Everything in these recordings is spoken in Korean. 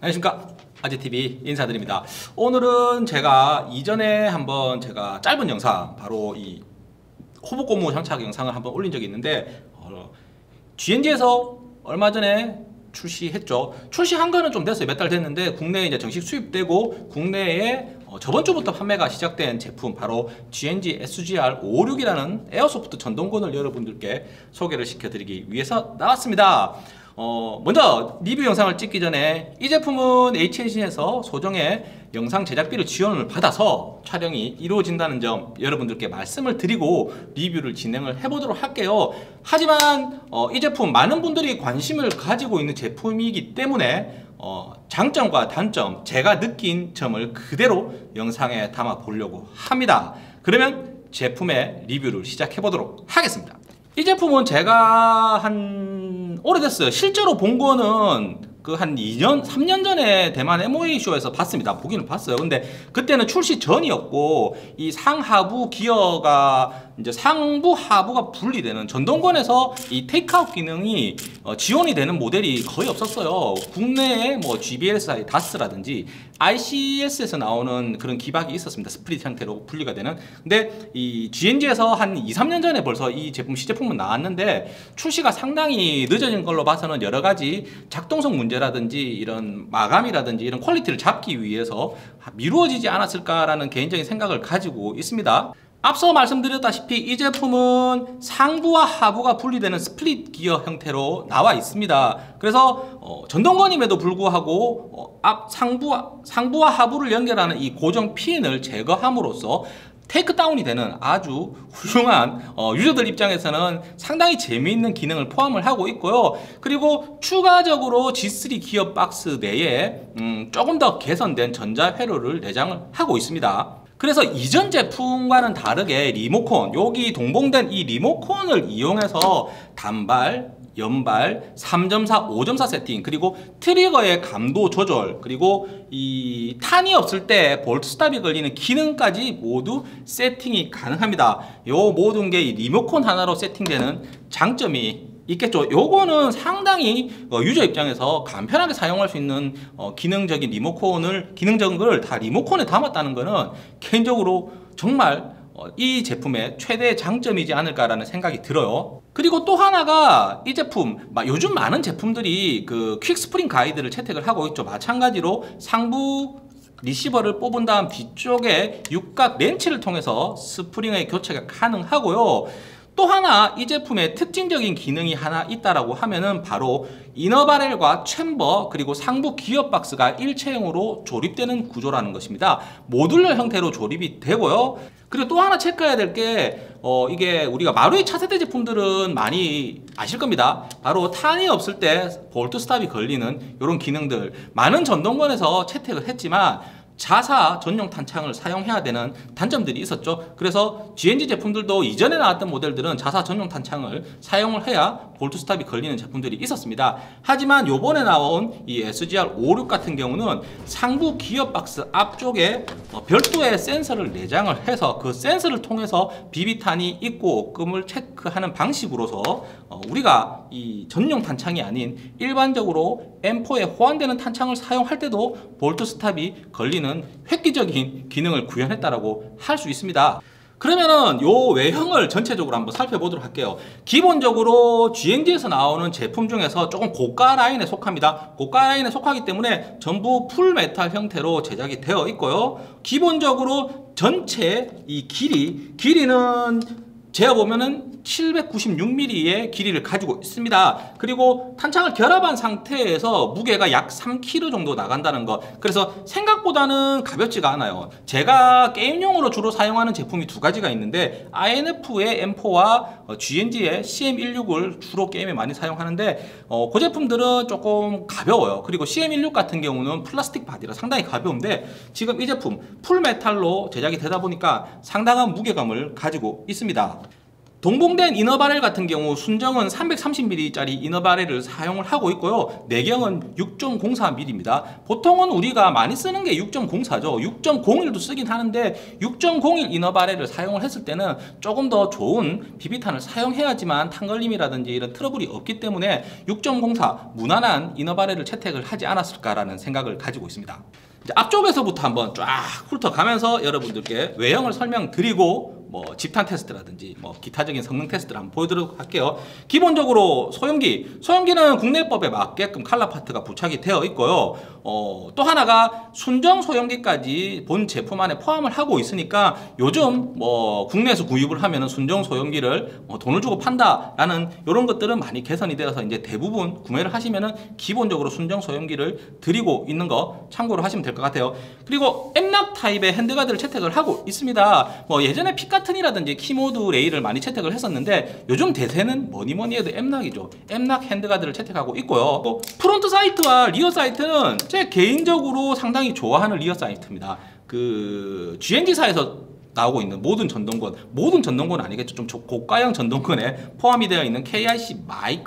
안녕하십니까, 아재TV 인사드립니다. 오늘은 제가 이전에 한번 짧은 영상, 바로 이 호복고무 장착 영상을 한번 올린 적이 있는데 GNG에서 얼마 전에 출시했죠. 출시한 거는 좀 됐어요. 몇 달 됐는데 국내에 이제 정식 수입되고 국내에 저번 주부터 판매가 시작된 제품, 바로 GNG SGR556이라는 에어소프트 전동권을 여러분들께 소개를 시켜드리기 위해서 나왔습니다. 먼저 리뷰 영상을 찍기 전에 이 제품은 H&C에서 소정의 영상 제작비를 지원을 받아서 촬영이 이루어진다는 점 여러분들께 말씀을 드리고 리뷰를 진행을 해보도록 할게요. 하지만 이 제품 많은 분들이 관심을 가지고 있는 제품이기 때문에 장점과 단점, 제가 느낀 점을 그대로 영상에 담아 보려고 합니다. 그러면 제품의 리뷰를 시작해 보도록 하겠습니다. 이 제품은 제가 오래됐어요. 실제로 본 거는 한 2년, 3년 전에 대만 MOA 쇼에서 봤습니다. 보기는 봤어요. 근데 그때는 출시 전이었고, 이 상하부 기어가 이제 상부 하부가 분리되는 전동권에서 이 테이크아웃 기능이 지원이 되는 모델이 거의 없었어요. 국내에 뭐 GBLSI 다스라든지 ICS에서 나오는 그런 기박이 있었습니다. 스프릿 형태로 분리가 되는. 근데 이 GNG에서 한 2, 3년 전에 벌써 이 제품 시제품은 나왔는데 출시가 상당히 늦어진 걸로 봐서는 여러 가지 작동성 문제라든지 이런 마감이라든지 이런 퀄리티를 잡기 위해서 미루어지지 않았을까라는 개인적인 생각을 가지고 있습니다. 앞서 말씀드렸다시피 이 제품은 상부와 하부가 분리되는 스플릿 기어 형태로 나와 있습니다. 그래서 전동권임에도 불구하고 상부와 하부를 연결하는 이 고정 핀을 제거함으로써 테이크다운이 되는 아주 훌륭한 유저들 입장에서는 상당히 재미있는 기능을 포함을 하고 있고요. 그리고 추가적으로 G3 기어박스 내에 조금 더 개선된 전자회로를 내장을 하고 있습니다. 그래서 이전 제품과는 다르게 리모컨, 여기 동봉된 이 리모컨을 이용해서 단발, 연발, 3.4, 5.4 세팅, 그리고 트리거의 감도 조절, 그리고 이 탄이 없을 때 볼트 스탑이 걸리는 기능까지 모두 세팅이 가능합니다. 요 모든 게 이 리모컨 하나로 세팅되는 장점이 있겠죠. 요거는 상당히 유저 입장에서 간편하게 사용할 수 있는 기능적인 걸 다 리모컨에 담았다는 거는 개인적으로 정말 이 제품의 최대 장점이지 않을까라는 생각이 들어요. 그리고 또 하나가 이 제품, 요즘 많은 제품들이 그 퀵 스프링 가이드를 채택을 하고 있죠. 마찬가지로 상부 리시버를 뽑은 다음 뒤쪽에 육각 렌치를 통해서 스프링의 교체가 가능하고요. 또 하나 이 제품의 특징적인 기능이 하나 있다라고 하면은 바로 이너바렐과 챔버, 그리고 상부 기어박스가 일체형으로 조립되는 구조라는 것입니다. 모듈러 형태로 조립이 되고요. 그리고 또 하나 체크해야 될 게 이게 우리가 마루이 차세대 제품들은 많이 아실 겁니다. 바로 탄이 없을 때 볼트 스탑이 걸리는 이런 기능들 많은 전동권에서 채택을 했지만 자사 전용 탄창을 사용해야 되는 단점들이 있었죠. 그래서 GNG 제품들도 이전에 나왔던 모델들은 자사 전용 탄창을 사용을 해야 볼트 스탑이 걸리는 제품들이 있었습니다. 하지만 요번에 나온 이 SGR56 같은 경우는 상부 기어박스 앞쪽에 별도의 센서를 내장을 해서 그 센서를 통해서 비비탄이 있고 없음을 체크하는 방식으로서 우리가 이 전용 탄창이 아닌 일반적으로 M4에 호환되는 탄창을 사용할 때도 볼트 스탑이 걸리는 획기적인 기능을 구현했다라고 할 수 있습니다. 그러면은 요 외형을 전체적으로 한번 살펴보도록 할게요. 기본적으로 GNG에서 나오는 제품 중에서 조금 고가 라인에 속합니다. 고가 라인에 속하기 때문에 전부 풀메탈 형태로 제작이 되어 있고요. 기본적으로 전체 이 길이는 제가 보면은 796mm의 길이를 가지고 있습니다. 그리고 탄창을 결합한 상태에서 무게가 약 3kg 정도 나간다는 것. 그래서 생각보다는 가볍지가 않아요. 제가 게임용으로 주로 사용하는 제품이 두 가지가 있는데 INF의 M4와 GNG의 CM16을 주로 게임에 많이 사용하는데 그 제품들은 조금 가벼워요. 그리고 CM16 같은 경우는 플라스틱 바디라 상당히 가벼운데 지금 이 제품 풀메탈로 제작이 되다 보니까 상당한 무게감을 가지고 있습니다. 동봉된 이너바렐 같은 경우 순정은 330mm짜리 이너바렐을 사용을 하고 있고요. 내경은 6.04mm입니다. 보통은 우리가 많이 쓰는 게 6.04죠. 6.01도 쓰긴 하는데 6.01 이너바렐을 사용을 했을 때는 조금 더 좋은 비비탄을 사용해야지만 탄걸림이라든지 이런 트러블이 없기 때문에 6.04 무난한 이너바렐을 채택을 하지 않았을까라는 생각을 가지고 있습니다. 이제 앞쪽에서부터 한번 쫙 훑어가면서 여러분들께 외형을 설명드리고 뭐 집탄 테스트라든지 뭐 기타적인 성능 테스트를 한번 보여드리도록 할게요. 기본적으로 소형기는 국내법에 맞게끔 칼라 파트가 부착이 되어 있고요. 또 하나가 순정 소형기까지 본 제품 안에 포함을 하고 있으니까 요즘 뭐 국내에서 구입을 하면은 순정 소형기를 돈을 주고 판다라는 이런 것들은 많이 개선이 되어서 이제 대부분 구매를 하시면은 기본적으로 순정 소형기를 드리고 있는 거 참고로 하시면 될 것 같아요. 그리고 엠락 타입의 핸드가드를 채택을 하고 있습니다. 뭐 예전에 피카튼이라든지 키모드 레일을 많이 채택을 했었는데 요즘 대세는 뭐니뭐니 해도 엠락이죠. 엠락 핸드가드를 채택하고 있고요. 또 프론트 사이트와 리어 사이트는 제 개인적으로 상당히 좋아하는 리어 사이트입니다. 그 GNG사에서 나오고 있는 모든 전동권은 아니겠죠. 좀 고가형 전동권에 포함이 되어 있는 KAC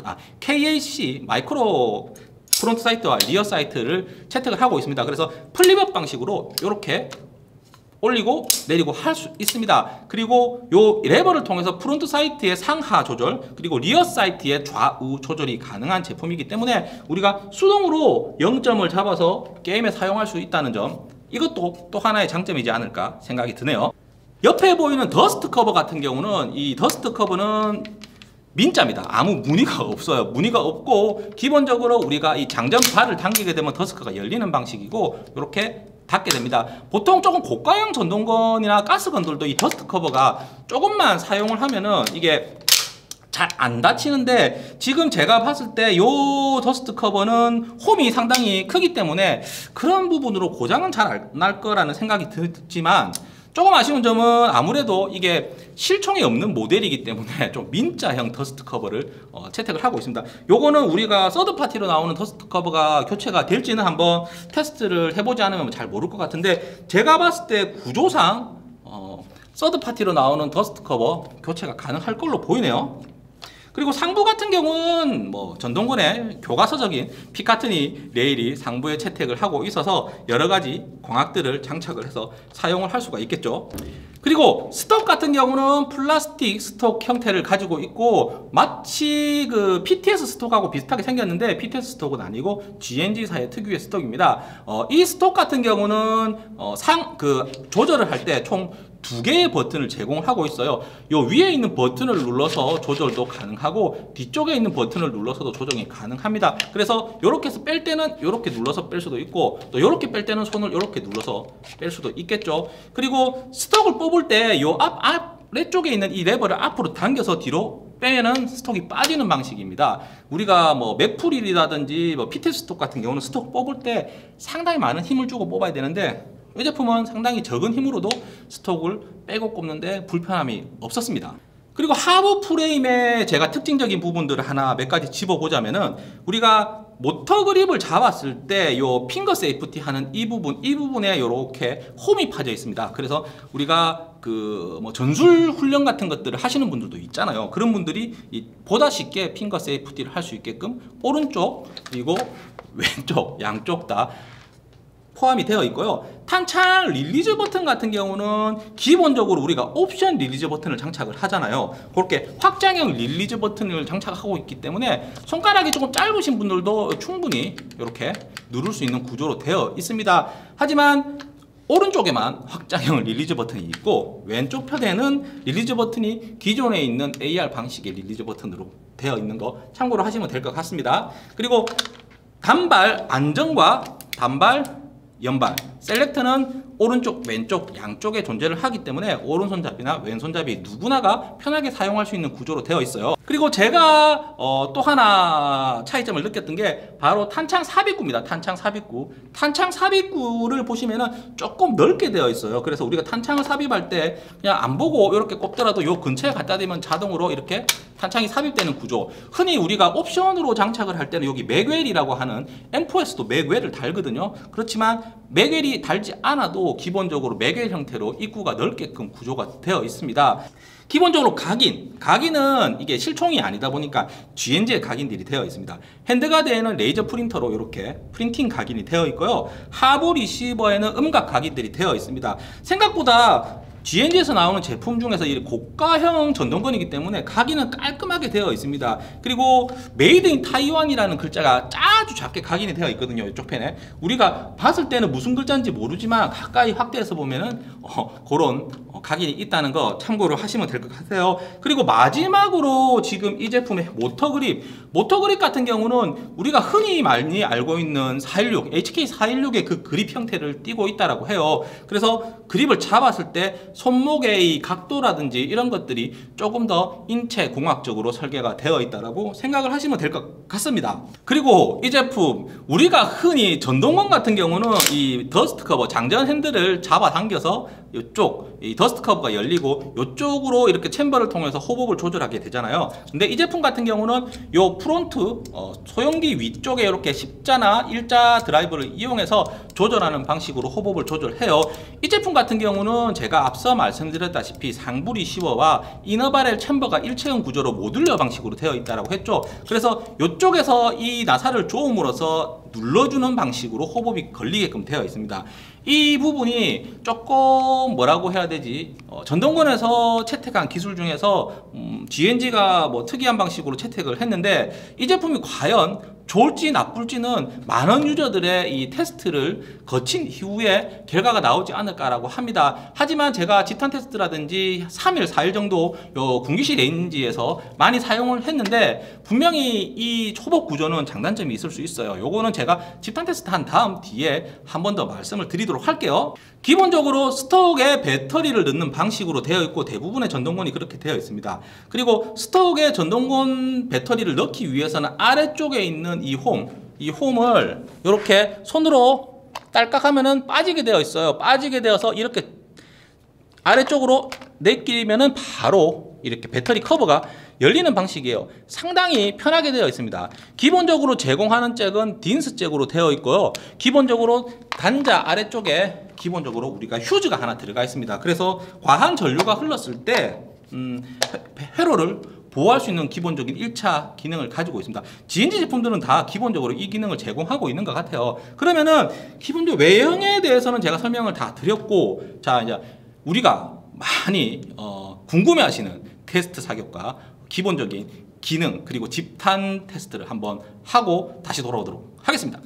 마이크로 프론트 사이트와 리어 사이트를 채택을 하고 있습니다. 그래서 플립업 방식으로 이렇게 올리고 내리고 할 수 있습니다. 그리고 요 레버를 통해서 프론트 사이트의 상하 조절 그리고 리어 사이트의 좌우 조절이 가능한 제품이기 때문에 우리가 수동으로 0점을 잡아서 게임에 사용할 수 있다는 점, 이것도 또 하나의 장점이지 않을까 생각이 드네요. 옆에 보이는 더스트 커버 같은 경우는 이 더스트 커버는 민자입니다. 아무 무늬가 없어요. 무늬가 없고 기본적으로 우리가 이 장전 발을 당기게 되면 더스트가 열리는 방식이고 이렇게 닫게 됩니다. 보통 조금 고가형 전동건이나 가스건들도 이 더스트 커버가 조금만 사용을 하면은 이게 잘 안 닫히는데 지금 제가 봤을 때 요 더스트 커버는 홈이 상당히 크기 때문에 그런 부분으로 고장은 잘 안 날 거라는 생각이 들지만 조금 아쉬운 점은 아무래도 이게 실총이 없는 모델이기 때문에 좀 민자형 더스트 커버를 채택을 하고 있습니다. 요거는 우리가 서드 파티로 나오는 더스트 커버가 교체가 될지는 한번 테스트를 해보지 않으면 잘 모를 것 같은데 제가 봤을 때 구조상 서드 파티로 나오는 더스트 커버 교체가 가능할 걸로 보이네요. 그리고 상부 같은 경우는 뭐 전동건의 교과서적인 피카트니 레일이 상부에 채택을 하고 있어서 여러 가지 광학들을 장착을 해서 사용을 할 수가 있겠죠. 그리고 스톡 같은 경우는 플라스틱 스톡 형태를 가지고 있고 마치 그 PTS 스톡하고 비슷하게 생겼는데 PTS 스톡은 아니고 GNG사의 특유의 스톡입니다. 이 스톡 같은 경우는 조절을 할 때 총 2개의 버튼을 제공을 하고 있어요. 요 위에 있는 버튼을 눌러서 조절도 가능하고 뒤쪽에 있는 버튼을 눌러서도 조정이 가능합니다. 그래서 이렇게 해서 뺄 때는 이렇게 눌러서 뺄 수도 있고 또 이렇게 뺄 때는 손을 이렇게 눌러서 뺄 수도 있겠죠. 그리고 스톡을 뽑을 때 요 아래쪽에 있는 이 레버를 앞으로 당겨서 뒤로 빼면은 스톡이 빠지는 방식입니다. 우리가 뭐 맥프릴이라든지 뭐 피트 스톡 같은 경우는 스톡 뽑을 때 상당히 많은 힘을 주고 뽑아야 되는데 이 제품은 상당히 적은 힘으로도 스톡을 빼고 꼽는데 불편함이 없었습니다. 그리고 하부 프레임의 제가 특징적인 부분들을 하나 몇 가지 짚어보자면은 우리가 모터 그립을 잡았을 때 요 핑거 세이프티 하는 이 부분에 이렇게 홈이 파져 있습니다. 그래서 우리가 그 뭐 전술 훈련 같은 것들을 하시는 분들도 있잖아요. 그런 분들이 보다 쉽게 핑거 세이프티를 할 수 있게끔 오른쪽 그리고 왼쪽 양쪽 다 포함이 되어 있고요. 탄창 릴리즈 버튼 같은 경우는 기본적으로 우리가 옵션 릴리즈 버튼을 장착을 하잖아요. 그렇게 확장형 릴리즈 버튼을 장착하고 있기 때문에 손가락이 조금 짧으신 분들도 충분히 이렇게 누를 수 있는 구조로 되어 있습니다. 하지만 오른쪽에만 확장형 릴리즈 버튼이 있고 왼쪽 편에는 릴리즈 버튼이 기존에 있는 AR 방식의 릴리즈 버튼으로 되어 있는 거 참고로 하시면 될 것 같습니다. 그리고 단발 안정과 단발 연발 셀렉트는 오른쪽 왼쪽 양쪽에 존재를 하기 때문에 오른손잡이나 왼손잡이 누구나가 편하게 사용할 수 있는 구조로 되어 있어요. 그리고 제가 또 하나 차이점을 느꼈던 게 바로 탄창 삽입구입니다. 탄창 삽입구를 보시면은 조금 넓게 되어 있어요. 그래서 우리가 탄창을 삽입할 때 그냥 안 보고 이렇게 꼽더라도 요 근처에 갖다 대면 자동으로 이렇게 탄창이 삽입되는 구조. 흔히 우리가 옵션으로 장착을 할 때는 여기 맥웰이라고 하는 M4에서도 맥웰을 달거든요. 그렇지만 맥웰이 달지 않아도 기본적으로 맥웰 형태로 입구가 넓게끔 구조가 되어 있습니다. 기본적으로 각인은 이게 실총이 아니다 보니까 GNG의 각인들이 되어 있습니다. 핸드가드에는 레이저 프린터로 이렇게 프린팅 각인이 되어 있고요. 하부 리시버에는 음각 각인들이 되어 있습니다. 생각보다 GNG에서 나오는 제품 중에서 이 고가형 전동건이기 때문에 각인은 깔끔하게 되어 있습니다. 그리고 메이드 인 타이완이라는 글자가 아주 작게 각인이 되어 있거든요. 이쪽 펜에. 우리가 봤을 때는 무슨 글자인지 모르지만 가까이 확대해서 보면은 그런 각인이 있다는 거 참고로 하시면 될 것 같아요. 그리고 마지막으로 지금 이 제품의 모터 그립 같은 경우는 우리가 흔히 많이 알고 있는 416, HK416의 그 그립 형태를 띠고 있다라고 해요. 그래서 그립을 잡았을 때 손목의 이 각도라든지 이런 것들이 조금 더 인체 공학적으로 설계가 되어 있다라고 생각을 하시면 될 것 같습니다. 그리고 이 제품 우리가 흔히 전동건 같은 경우는 이 더스트 커버 장전 핸들을 잡아당겨서 이쪽 이 더스트 커버가 열리고 이쪽으로 이렇게 챔버를 통해서 호흡을 조절하게 되잖아요. 근데 이 제품 같은 경우는 요 프론트 소형기 위쪽에 이렇게 십자나 일자 드라이브를 이용해서 조절하는 방식으로 호흡을 조절해요. 이 제품 같은 경우는 제가 앞서 말씀드렸다시피 상부 리시버와 이너바렐 챔버가 일체형 구조로 모듈러 방식으로 되어 있다고 했죠. 그래서 이쪽에서 이 나사를 조음으로써 눌러주는 방식으로 호흡이 걸리게끔 되어 있습니다. 이 부분이 조금 뭐라고 해야 되지? 전동건에서 채택한 기술 중에서 GNG가 뭐 특이한 방식으로 채택을 했는데 이 제품이 과연 좋을지 나쁠지는 많은 유저들의 이 테스트를 거친 이후에 결과가 나오지 않을까라고 합니다. 하지만 제가 지탄 테스트라든지 3일, 4일 정도 요 군기시 레인지에서 많이 사용을 했는데 분명히 이 초보 구조는 장단점이 있을 수 있어요. 요거는 제가 집탄 테스트 한 다음 뒤에 한 번 더 말씀을 드리도록 할게요. 기본적으로 스톡에 배터리를 넣는 방식으로 되어 있고 대부분의 전동건이 그렇게 되어 있습니다. 그리고 스톡에 전동건 배터리를 넣기 위해서는 아래쪽에 있는 이 홈을 이렇게 손으로 딸깍 하면은 빠지게 되어 있어요. 빠지게 되어서 이렇게 아래쪽으로 내끼면은 바로 이렇게 배터리 커버가 열리는 방식이에요. 상당히 편하게 되어 있습니다. 기본적으로 제공하는 잭은 딘스 잭으로 되어 있고요. 기본적으로 단자 아래쪽에 기본적으로 우리가 휴즈가 하나 들어가 있습니다. 그래서 과한 전류가 흘렀을 때 회로를 보호할 수 있는 기본적인 1차 기능을 가지고 있습니다. GNG 제품들은 다 기본적으로 이 기능을 제공하고 있는 것 같아요. 그러면은 기본적으로 외형에 대해서는 제가 설명을 다 드렸고, 자 이제 우리가 많이 궁금해하시는 테스트 사격과 기본적인 기능 그리고 집탄 테스트를 한번 하고 다시 돌아오도록 하겠습니다.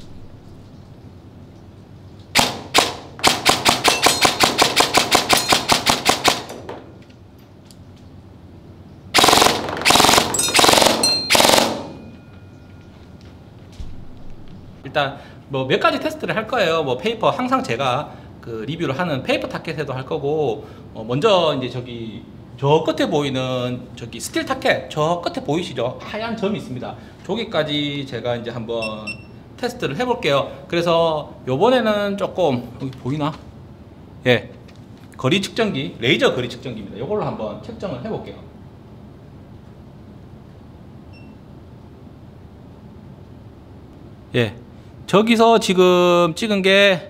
일단 뭐 몇 가지 테스트를 할 거예요. 뭐 페이퍼 항상 제가 그 리뷰를 하는 페이퍼 타켓에도 할 거고, 먼저 이제 저기 저 끝에 보이는 저기 스틸 타켓 저 끝에 보이시죠? 하얀 점이 있습니다. 저기까지 제가 이제 한번 테스트를 해볼게요. 그래서 요번에는 조금 여기 보이나? 예, 거리 측정기, 레이저 거리 측정기입니다. 이걸로 한번 측정을 해볼게요. 예, 저기서 지금 찍은 게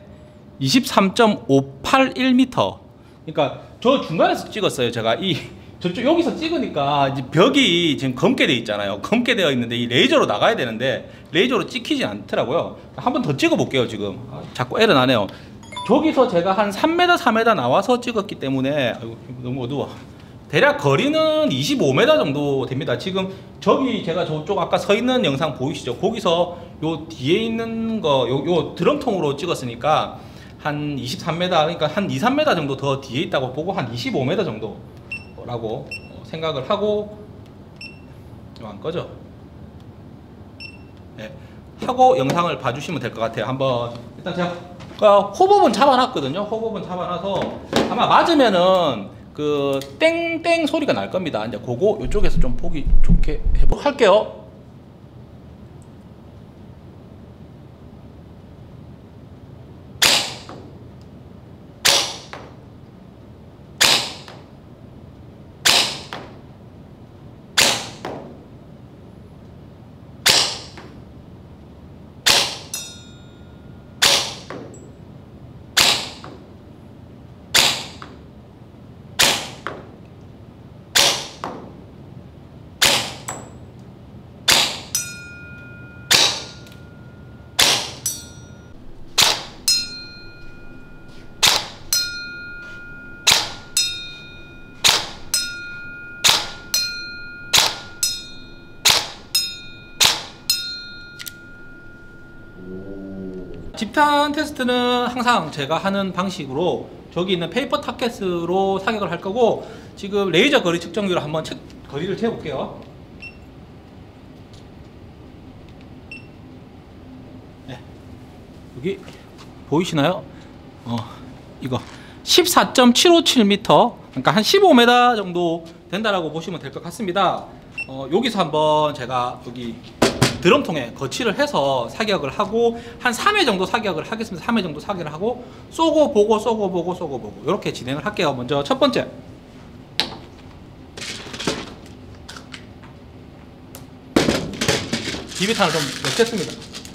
23.581m. 그러니까 저 중간에서 찍었어요. 제가 저쪽 여기서 찍으니까 이제 벽이 지금 검게 돼 있잖아요. 검게 되어 있는데 이 레이저로 나가야 되는데 레이저로 찍히지 않더라고요. 한 번 더 찍어 볼게요. 지금 자꾸 에러 나네요. 저기서 제가 한 3m 4m 나와서 찍었기 때문에 아이고, 너무 어두워. 대략 거리는 25m 정도 됩니다. 지금 저기 제가 저쪽 아까 서 있는 영상 보이시죠? 거기서 요 뒤에 있는 거 요 드럼통으로 찍었으니까 한 23m, 그러니까 한 2, 3m 정도 더 뒤에 있다고 보고 한 25m 정도라고 생각을 하고, 안 꺼져? 네, 하고 영상을 봐주시면 될 것 같아요. 한번 일단 제가 호흡은 잡아놨거든요. 호흡은 잡아놔서 아마 맞으면은 그 땡땡 소리가 날 겁니다. 이제 그거 이쪽에서 좀 보기 좋게 할게요. 집탄 테스트는 항상 제가 하는 방식으로 저기 있는 페이퍼 타켓으로 사격을 할 거고, 지금 레이저 거리 측정기로 한번 거리를 재볼게요. 네. 여기 보이시나요? 이거 14.757m, 그러니까 한 15m 정도 된다라고 보시면 될 것 같습니다. 여기서 한번 제가 여기 드럼통에 거치를 해서 사격을 하고 한 3회 정도 사격을 하겠습니다. 3회 정도 사격을 하고 쏘고 보고 쏘고 보고 쏘고 보고 이렇게 진행을 할게요. 먼저 첫 번째, 비비탄을 좀 넣겠습니다.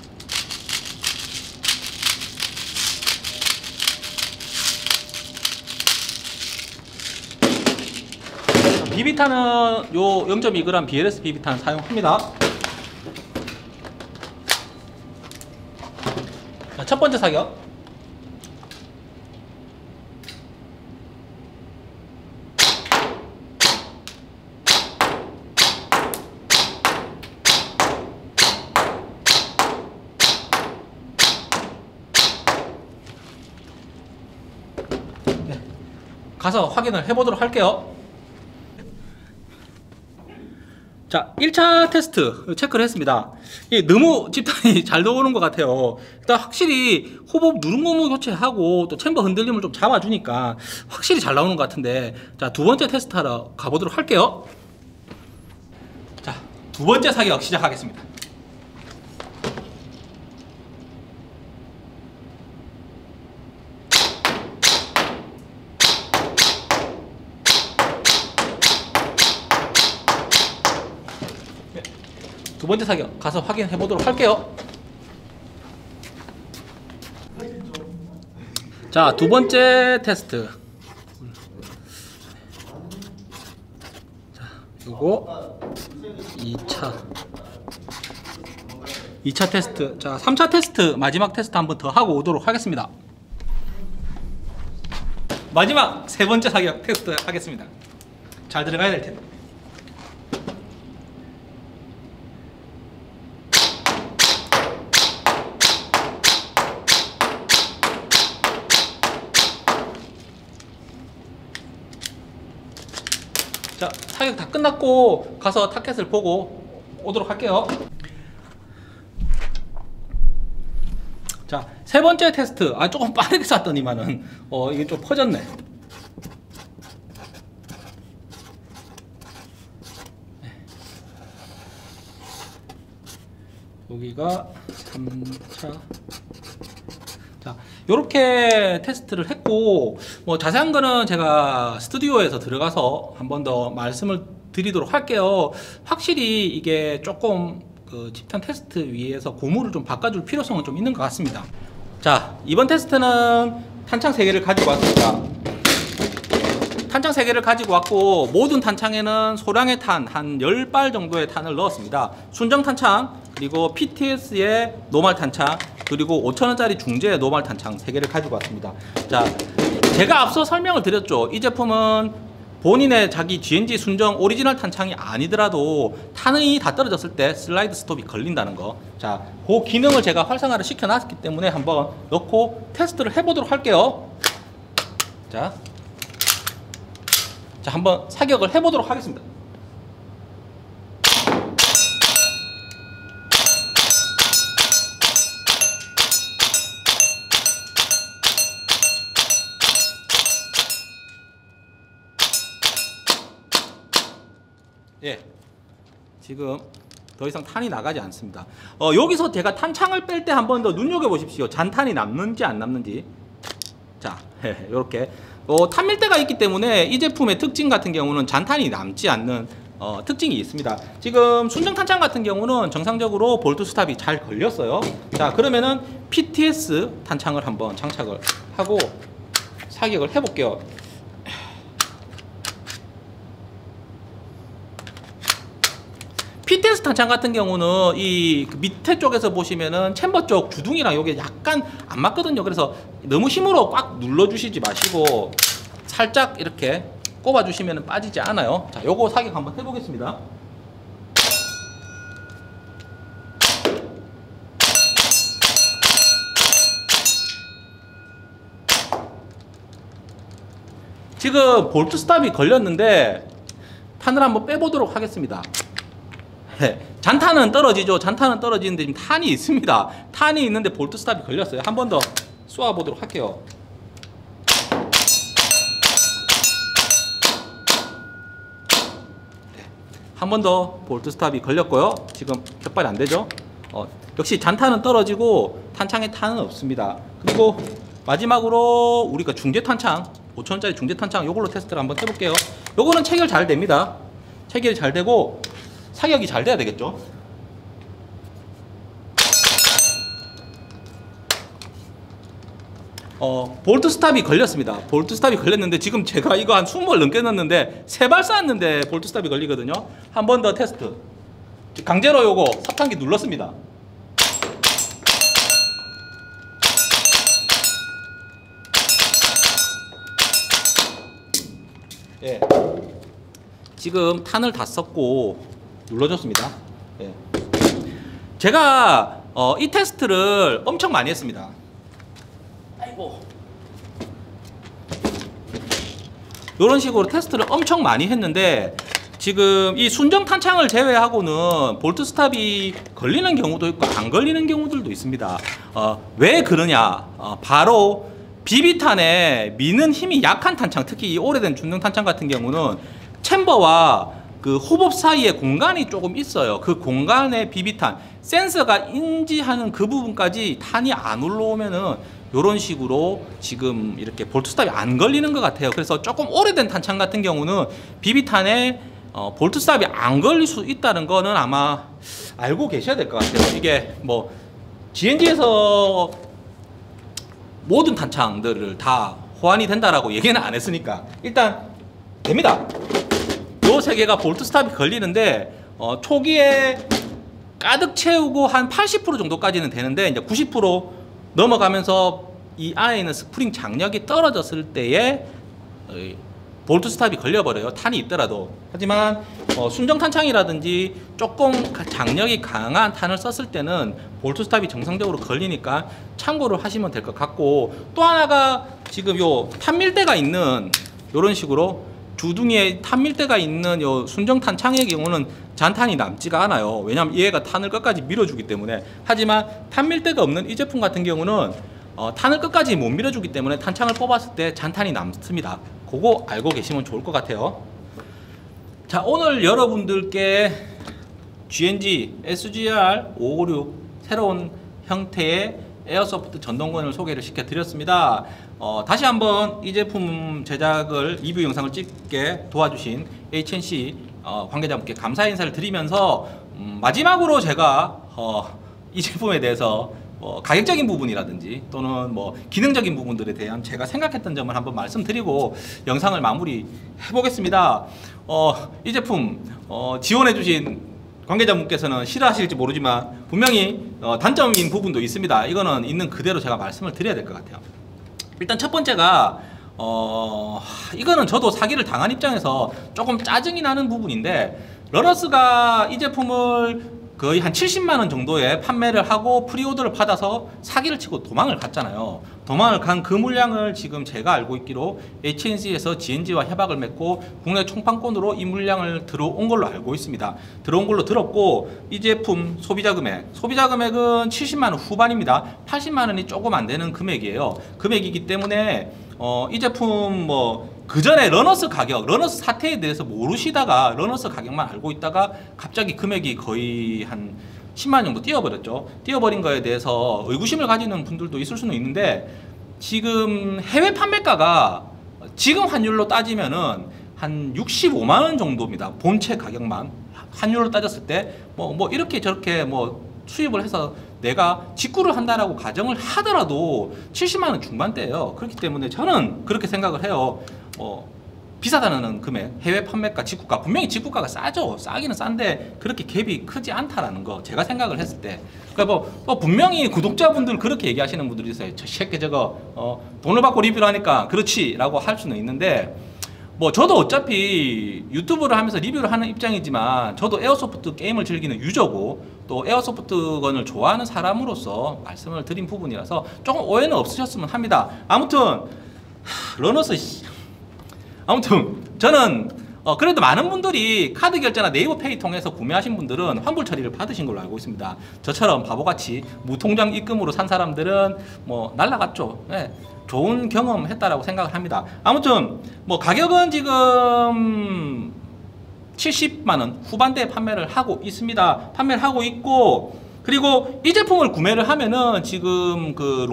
비비탄은 요 0.2g BLS 비비탄 사용합니다. 자, 첫 번째 사격. 네. 가서 확인을 해보도록 할게요. 자, 1차 테스트 체크를 했습니다. 이게 너무 집탄이 잘 나오는 것 같아요. 일단 확실히 호흡 누른 고무 교체하고 또 챔버 흔들림을 좀 잡아주니까 확실히 잘 나오는 것 같은데, 자, 두 번째 테스트 하러 가보도록 할게요. 자, 두 번째 사격 시작하겠습니다. 두 번째 사격 가서 확인해 보도록 할게요. 자, 두 번째 테스트. 자, 요거 2차 테스트. 자, 3차 테스트, 마지막 테스트 한번 더 하고 오도록 하겠습니다. 마지막 세 번째 사격 테스트 하겠습니다. 잘 들어가야 될 텐데. 자, 사격 다 끝났고 가서 타켓을 보고 오도록 할게요. 자, 세 번째 테스트. 조금 빠르게 쐈더니만은 이게 좀 퍼졌네. 여기가 3차. 자, 요렇게 테스트를 했고, 뭐 자세한 거는 제가 스튜디오에서 들어가서 한 번 더 말씀을 드리도록 할게요. 확실히 이게 조금 그 집탄 테스트 위에서 고무를 좀 바꿔줄 필요성은 좀 있는 것 같습니다. 자, 이번 테스트는 탄창 3개를 가지고 왔습니다. 탄창 3개를 가지고 왔고, 모든 탄창에는 소량의 탄, 한 10발 정도의 탄을 넣었습니다. 순정 탄창, 그리고 PTS의 노말 탄창, 그리고 5,000원짜리 중재 노말 탄창 3개를 가지고 왔습니다. 자, 제가 앞서 설명을 드렸죠. 이 제품은 본인의 자기 GNG 순정 오리지널 탄창이 아니더라도 탄이 다 떨어졌을 때 슬라이드 스톱이 걸린다는 거. 자, 그 기능을 제가 활성화를 시켜놨기 때문에 한번 넣고 테스트를 해보도록 할게요. 자, 한번 사격을 해보도록 하겠습니다. 예, 지금 더 이상 탄이 나가지 않습니다. 여기서 제가 탄창을 뺄 때 한 번 더 눈여겨보십시오. 잔탄이 남는지 안 남는지. 자, 이렇게 탄밀대가 있기 때문에 이 제품의 특징 같은 경우는 잔탄이 남지 않는 특징이 있습니다. 지금 순정 탄창 같은 경우는 정상적으로 볼트 스탑이 잘 걸렸어요. 자, 그러면은 PTS 탄창을 한번 장착을 하고 사격을 해볼게요. PTS 탄창 같은 경우는 이 밑에 쪽에서 보시면은 챔버 쪽 주둥이랑 이게 약간 안 맞거든요. 그래서 너무 힘으로 꽉 눌러주시지 마시고 살짝 이렇게 꼽아주시면 빠지지 않아요. 자, 요거 사격 한번 해보겠습니다. 지금 볼트 스탑이 걸렸는데 탄을 한번 빼보도록 하겠습니다. 잔탄은 떨어지죠. 잔탄은 떨어지는데 지금 탄이 있습니다. 탄이 있는데 볼트 스탑이 걸렸어요. 한 번 더 쏘아보도록 할게요. 한 번 더 볼트 스탑이 걸렸고요. 지금 격발이 안 되죠. 역시 잔탄은 떨어지고 탄창에 탄은 없습니다. 그리고 마지막으로 우리가 중재 탄창 5,000원짜리 중재 탄창 요걸로 테스트를 한번 해볼게요. 요거는 체결 잘 됩니다. 체결이 잘 되고 사격이 잘 돼야 되겠죠. 볼트 스탑이 걸렸습니다. 볼트 스탑이 걸렸는데 지금 제가 이거 한 20발 넘게 넣었는데 3발 쐈는데 볼트 스탑이 걸리거든요. 한 번 더 테스트. 강제로 요거 삽탄기 눌렀습니다. 예. 지금 탄을 다 썼고 눌러줬습니다. 예. 제가 이 테스트를 엄청 많이 했습니다. 아이고. 이런 식으로 테스트를 엄청 많이 했는데 지금 이 순정 탄창을 제외하고는 볼트 스탑이 걸리는 경우도 있고 안 걸리는 경우들도 있습니다. 왜 그러냐? 바로 비비탄에 미는 힘이 약한 탄창, 특히 이 오래된 중능 탄창 같은 경우는 챔버와 그 호법 사이에 공간이 조금 있어요. 그 공간에 비비탄, 센서가 인지하는 그 부분까지 탄이 안 올라오면은 이런 식으로 지금 이렇게 볼트 스탑이 안 걸리는 것 같아요. 그래서 조금 오래된 탄창 같은 경우는 비비탄에 볼트 스탑이 안 걸릴 수 있다는 거는 아마 알고 계셔야 될 것 같아요. 이게 뭐 GNG에서 모든 탄창들을 다 호환이 된다라고 얘기는 안 했으니까 일단 됩니다. 요 세 개가 볼트 스탑이 걸리는데 초기에 가득 채우고 한 80% 정도까지는 되는데 이제 90% 넘어가면서 이 안에 있는 스프링 장력이 떨어졌을 때에 볼트 스탑이 걸려버려요. 탄이 있더라도. 하지만 순정 탄창이라든지 조금 장력이 강한 탄을 썼을 때는 볼트 스탑이 정상적으로 걸리니까 참고를 하시면 될 것 같고, 또 하나가 지금 요 탄밀대가 있는 요런 식으로 주둥이에 탄밀대가 있는 요 순정 탄창의 경우는 잔탄이 남지가 않아요. 왜냐하면 얘가 탄을 끝까지 밀어주기 때문에. 하지만 탄밀대가 없는 이 제품 같은 경우는 탄을 끝까지 못 밀어주기 때문에 탄창을 뽑았을 때 잔탄이 남습니다. 그거 알고 계시면 좋을 것 같아요. 자, 오늘 여러분들께 GNG SGR556 새로운 형태의 에어소프트 전동건을 소개를 시켜드렸습니다. 다시 한번 이 제품 제작을 리뷰 영상을 찍게 도와주신 HNC 관계자분께 감사 인사를 드리면서 마지막으로 제가 이 제품에 대해서 가격적인 부분이라든지 또는 뭐 기능적인 부분들에 대한 제가 생각했던 점을 한번 말씀드리고 영상을 마무리 해보겠습니다. 이 제품 지원해주신 관계자분께서는 싫어하실지 모르지만 분명히 단점인 부분도 있습니다. 이거는 있는 그대로 제가 말씀을 드려야 될 것 같아요. 일단 첫 번째가 이거는 저도 사기를 당한 입장에서 조금 짜증이 나는 부분인데, 러너스가 이 제품을 거의 한 70만원 정도에 판매를 하고 프리오더를 받아서 사기를 치고 도망을 갔잖아요. 도망을 간 그 물량을 지금 제가 알고 있기로 HNC에서 GNG와 협약을 맺고 국내 총판권으로 이 물량을 들어온 걸로 알고 있습니다. 들어온 걸로 들었고, 이 제품 소비자 금액은 70만원 후반입니다. 80만원이 조금 안 되는 금액이에요. 금액이기 때문에 이 제품 그 전에 러너스 가격, 러너스 사태에 대해서 모르시다가 러너스 가격만 알고 있다가 갑자기 금액이 거의 한 10만 정도 뛰어버렸죠. 뛰어버린 거에 대해서 의구심을 가지는 분들도 있을 수는 있는데, 지금 해외 판매가가 지금 환율로 따지면은 한 65만 원 정도입니다. 본체 가격만 환율로 따졌을 때 이렇게 저렇게 수입을 해서 내가 직구를 한다라고 가정을 하더라도 70만 원 중반대예요. 그렇기 때문에 저는 그렇게 생각을 해요. 비싸다는 금액, 해외 판매가, 직구가, 분명히 직구가가 싸죠. 싸기는 싼데 그렇게 갭이 크지 않다라는 거 제가 생각을 했을 때, 그러니까 분명히 구독자분들 그렇게 얘기하시는 분들이 있어요. 저 새끼 저거 돈을 받고 리뷰를 하니까 그렇지 라고 할 수는 있는데, 저도 어차피 유튜브를 하면서 리뷰를 하는 입장이지만 저도 에어소프트 게임을 즐기는 유저고 또 에어소프트건을 좋아하는 사람으로서 말씀을 드린 부분이라서 조금 오해는 없으셨으면 합니다. 아무튼 러너스 아무튼 저는 그래도 많은 분들이 카드 결제나 네이버페이 통해서 구매하신 분들은 환불 처리를 받으신 걸로 알고 있습니다. 저처럼 바보같이 무통장 입금으로 산 사람들은 뭐 날라갔죠. 네, 좋은 경험 했다라고 생각을 합니다. 아무튼 뭐 가격은 지금 70만원 후반대에 판매를 하고 있습니다. 판매를 하고 있고, 그리고 이 제품을 구매를 하면은 지금 그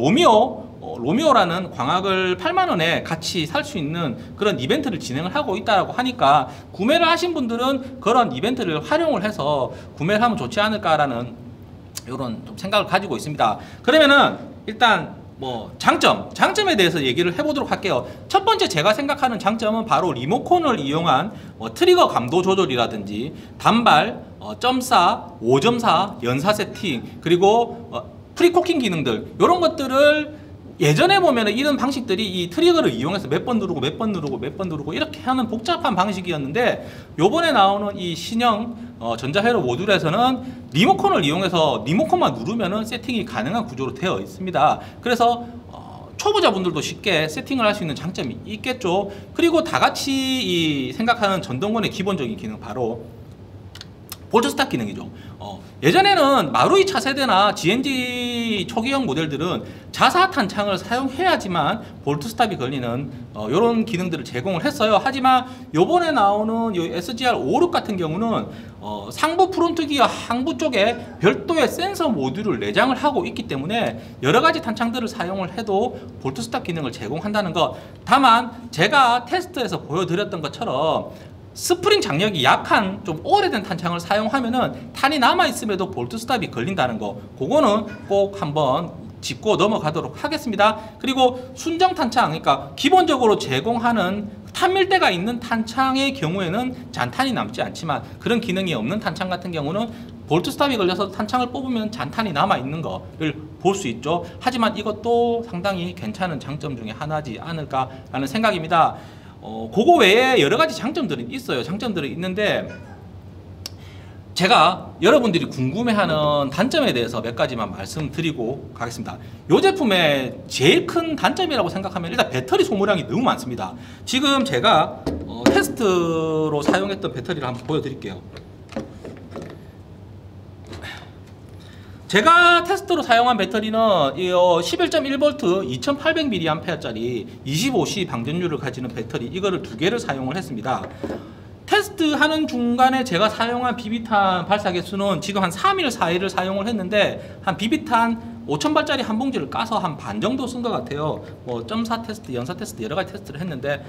로미오라는 광학을 8만원에 같이 살 수 있는 그런 이벤트를 진행을 하고 있다고 하니까 구매를 하신 분들은 그런 이벤트를 활용을 해서 구매를 하면 좋지 않을까라는 이런 좀 생각을 가지고 있습니다. 그러면은 일단 뭐 장점에 대해서 얘기를 해보도록 할게요. 첫 번째 제가 생각하는 장점은 바로 리모컨을 이용한 트리거 감도 조절이라든지 단발, 점사, 5점사, 연사 세팅, 그리고 프리코킹 기능들, 이런 것들을 예전에 보면은 이런 방식들이 이 트리거를 이용해서 몇 번 누르고 몇 번 누르고 몇 번 누르고 이렇게 하는 복잡한 방식이었는데, 요번에 나오는 이 신형 전자회로 모듈에서는 리모컨을 이용해서 리모컨만 누르면은 세팅이 가능한 구조로 되어 있습니다. 그래서 초보자분들도 쉽게 세팅을 할 수 있는 장점이 있겠죠. 그리고 다 같이 생각하는 전동건의 기본적인 기능, 바로 볼트 스탑 기능이죠. 예전에는 마루이 차세대나 GNG 초기형 모델들은 자사 탄창을 사용해야지만 볼트 스탑이 걸리는 이런 기능들을 제공을 했어요. 하지만 요번에 나오는 요 SGR56 같은 경우는 상부 프론트 기어 항부 쪽에 별도의 센서 모듈을 내장을 하고 있기 때문에 여러가지 탄창들을 사용을 해도 볼트 스탑 기능을 제공한다는 것. 다만 제가 테스트에서 보여드렸던 것처럼 스프링 장력이 약한 좀 오래된 탄창을 사용하면은 탄이 남아있음에도 볼트 스탑이 걸린다는 거, 그거는 꼭 한번 짚고 넘어가도록 하겠습니다. 그리고 순정 탄창, 그러니까 기본적으로 제공하는 탄밀대가 있는 탄창의 경우에는 잔탄이 남지 않지만, 그런 기능이 없는 탄창 같은 경우는 볼트 스탑이 걸려서 탄창을 뽑으면 잔탄이 남아있는 거를 볼 수 있죠. 하지만 이것도 상당히 괜찮은 장점 중에 하나지 않을까라는 생각입니다. 그거 외에 여러 가지 장점들은 있어요. 장점들은 있는데 제가 여러분들이 궁금해하는 단점에 대해서 몇 가지만 말씀드리고 가겠습니다. 이 제품의 제일 큰 단점이라고 생각하면 일단 배터리 소모량이 너무 많습니다. 지금 제가 테스트로 사용했던 배터리를 한번 보여드릴게요. 제가 테스트로 사용한 배터리는 11.1V 2800mAh짜리 25C 방전율을 가지는 배터리, 이거를 두 개를 사용을 했습니다. 테스트하는 중간에 제가 사용한 비비탄 발사 개수는 지금 한 3일 4일을 사용을 했는데 한 비비탄 5000발짜리 한 봉지를 까서 한 반 정도 쓴 것 같아요. 뭐 점사 테스트, 연사 테스트 여러 가지 테스트를 했는데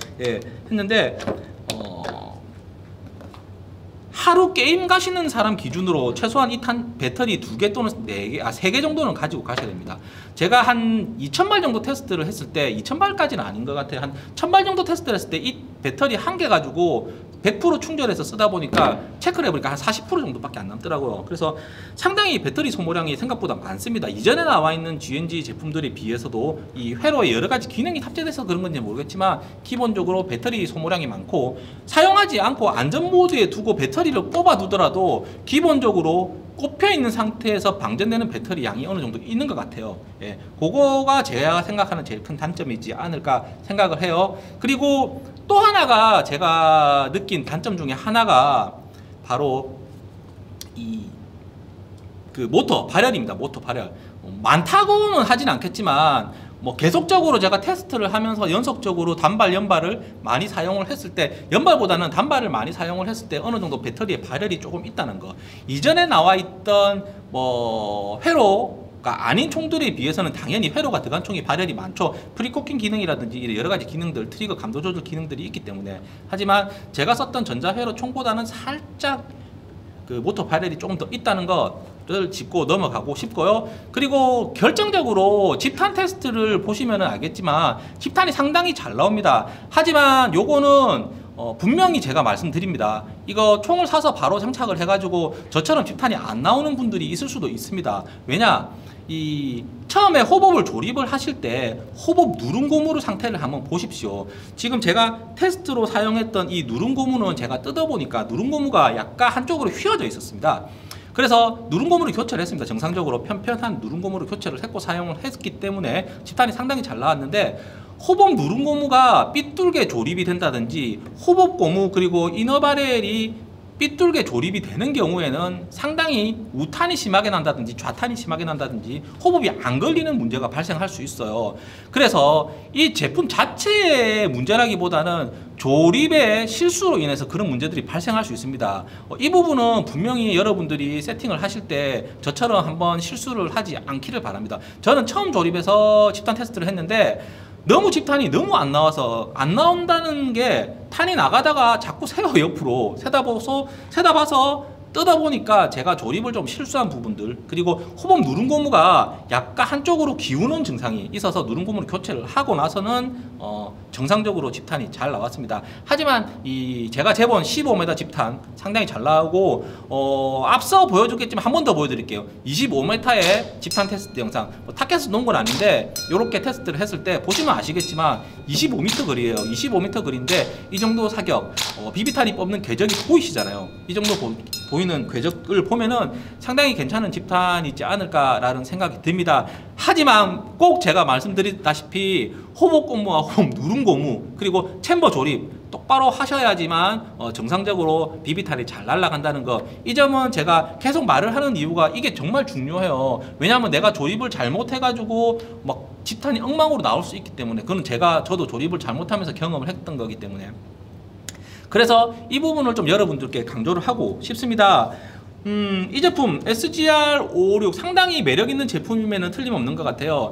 하루 게임 가시는 사람 기준으로 최소한 이 배터리 2개 또는 4개, 3개 정도는 가지고 가셔야 됩니다. 제가 한 2000발 정도 테스트를 했을 때, 2000발까지는 아닌 것 같아요. 한 1000발 정도 테스트를 했을 때 이 배터리 한 개 가지고 100% 충전해서 쓰다 보니까 체크를 해보니까 한 40% 정도밖에 안 남더라고요. 그래서 상당히 배터리 소모량이 생각보다 많습니다. 이전에 나와 있는 GNG 제품들에 비해서도 이 회로에 여러 가지 기능이 탑재돼서 그런 건지 모르겠지만 기본적으로 배터리 소모량이 많고, 사용하지 않고 안전 모드에 두고 배터리를 뽑아 두더라도 기본적으로 꼽혀 있는 상태에서 방전되는 배터리 양이 어느 정도 있는 것 같아요. 예, 그거가 제가 생각하는 제일 큰 단점이지 않을까 생각을 해요. 그리고 또 하나가 제가 느낀 단점 중에 하나가 바로 그 모터 발열입니다. 모터 발열. 많다고는 하진 않겠지만 뭐 계속적으로 제가 테스트를 하면서 연속적으로 단발 연발을 많이 사용을 했을 때, 연발보다는 단발을 많이 사용을 했을 때 어느 정도 배터리에 발열이 조금 있다는 거. 이전에 나와 있던 뭐 회로가 아닌 총들에 비해서는 당연히 회로가 들어간 총이 발열이 많죠. 프리코킹 기능이라든지 여러 가지 기능들, 트리거 감도 조절 기능들이 있기 때문에. 하지만 제가 썼던 전자회로 총보다는 살짝 그 모터 발열이 조금 더 있다는 것을 짚고 넘어가고 싶고요. 그리고 결정적으로 집탄 테스트를 보시면 알겠지만 집탄이 상당히 잘 나옵니다. 하지만 요거는 분명히 제가 말씀드립니다. 이거 총을 사서 바로 장착을 해가지고 저처럼 집탄이 안 나오는 분들이 있을 수도 있습니다. 왜냐? 처음에 호법을 조립을 하실 때 호법 누른 고무 상태를 한번 보십시오. 지금 제가 테스트로 사용했던 이 누른 고무는 제가 뜯어보니까 누른 고무가 약간 한쪽으로 휘어져 있었습니다. 그래서 누른 고무를 교체를 했습니다. 정상적으로 편편한 누른 고무를 교체를 했고 사용을 했기 때문에 집탄이 상당히 잘 나왔는데, 호법 누른 고무가 삐뚤게 조립이 된다든지 호법 고무 그리고 이너 바렐이 삐뚤게 조립이 되는 경우에는 상당히 우탄이 심하게 난다든지 좌탄이 심하게 난다든지 호법이 안 걸리는 문제가 발생할 수 있어요. 그래서 이 제품 자체의 문제라기보다는 조립의 실수로 인해서 그런 문제들이 발생할 수 있습니다. 이 부분은 분명히 여러분들이 세팅을 하실 때 저처럼 한번 실수를 하지 않기를 바랍니다. 저는 처음 조립해서 집탄 테스트를 했는데 너무 집탄이 너무 안 나와서 안 나온다는 게 탄이 나가다가 자꾸 새요. 옆으로 세다 봐서 뜯어 보니까 제가 조립을 좀 실수한 부분들, 그리고 호법 누른 고무가 약간 한쪽으로 기우는 증상이 있어서 누른 고무를 교체를 하고 나서는 정상적으로 집탄이 잘 나왔습니다. 하지만 제가 재본 15m 집탄 상당히 잘 나오고 앞서 보여줬겠지만 한 번 더 보여드릴게요. 25m의 집탄 테스트 영상, 타켓에서 놓은 건 아닌데 이렇게 테스트를 했을 때 보시면 아시겠지만 25m 거리예요. 25m 거리인데 이 정도 사격, 비비탄이 뽑는 궤적이 보이시잖아요. 이 정도 보이는 궤적을 보면은 상당히 괜찮은 집탄이 있지 않을까라는 생각이 듭니다. 하지만 꼭 제가 말씀드렸다시피 호법 고무와 호법 누른 고무 그리고 챔버 조립 똑바로 하셔야지만 정상적으로 비비탄이 잘 날아간다는 거, 이 점은 제가 계속 말을 하는 이유가 이게 정말 중요해요. 왜냐하면 내가 조립을 잘못해가지고 막 집탄이 엉망으로 나올 수 있기 때문에, 그건 저도 조립을 잘못하면서 경험을 했던 거기 때문에, 그래서 이 부분을 좀 여러분들께 강조를 하고 싶습니다. 이 제품 SGR556 상당히 매력있는 제품임에는 틀림없는 것 같아요.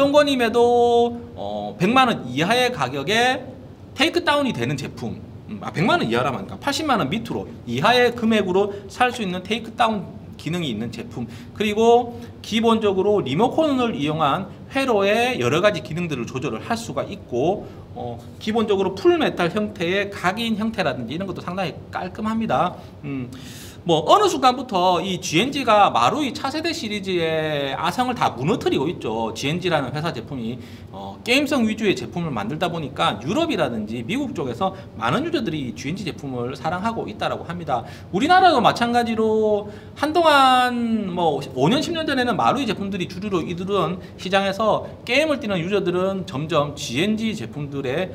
전동권임에도 100만원 이하의 가격에 테이크다운이 되는 제품, 100만원 이하라면 80만원 밑으로 이하의 금액으로 살 수 있는 테이크다운 기능이 있는 제품, 그리고 기본적으로 리모컨을 이용한 회로의 여러가지 기능들을 조절을 할 수가 있고, 기본적으로 풀메탈 형태의 각인 형태라든지 이런 것도 상당히 깔끔합니다. 뭐 어느 순간부터 이 GNG가 마루이 차세대 시리즈의 아성을 다 무너뜨리고 있죠. GNG라는 회사 제품이 게임성 위주의 제품을 만들다 보니까 유럽이라든지 미국 쪽에서 많은 유저들이 GNG 제품을 사랑하고 있다라고 합니다. 우리나라도 마찬가지로 한동안 뭐 5년 10년 전에는 마루이 제품들이 주류로 이르던 시장에서 게임을 뛰는 유저들은 점점 GNG 제품들의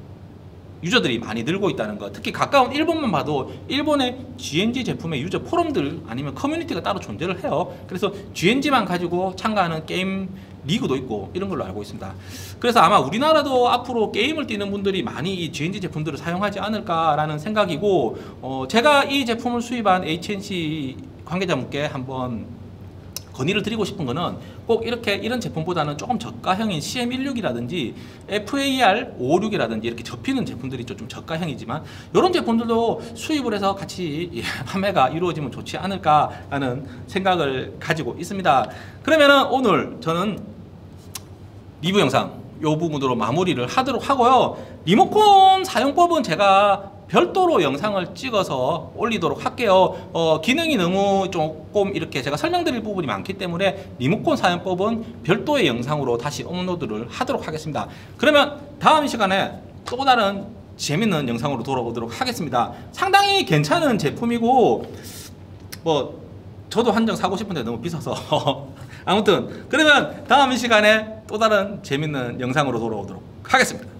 유저들이 많이 늘고 있다는 것, 특히 가까운 일본만 봐도 일본의 GNG 제품의 유저 포럼들 아니면 커뮤니티가 따로 존재를 해요. 그래서 GNG만 가지고 참가하는 게임 리그도 있고 이런 걸로 알고 있습니다. 그래서 아마 우리나라도 앞으로 게임을 뛰는 분들이 많이 이 GNG 제품들을 사용하지 않을까라는 생각이고, 제가 이 제품을 수입한 HNC 관계자분께 한번 건의를 드리고 싶은 거는 꼭 이런 제품보다는 조금 저가형인 CM16이라든지 FAR556이라든지 이렇게 접히는 제품들이 있죠. 좀 저가형이지만 이런 제품들도 수입을 해서 같이 판매가 이루어지면 좋지 않을까라는 생각을 가지고 있습니다. 그러면은 오늘 저는 리뷰 영상 이 부분으로 마무리를 하도록 하고요. 리모컨 사용법은 제가 별도로 영상을 찍어서 올리도록 할게요. 기능이 너무 조금 이렇게 제가 설명드릴 부분이 많기 때문에 리모컨 사용법은 별도의 영상으로 다시 업로드를 하도록 하겠습니다. 그러면 다음 시간에 또 다른 재밌는 영상으로 돌아오도록 하겠습니다. 상당히 괜찮은 제품이고 뭐 저도 한정 사고 싶은데 너무 비싸서 아무튼 그러면 다음 시간에 또 다른 재밌는 영상으로 돌아오도록 하겠습니다.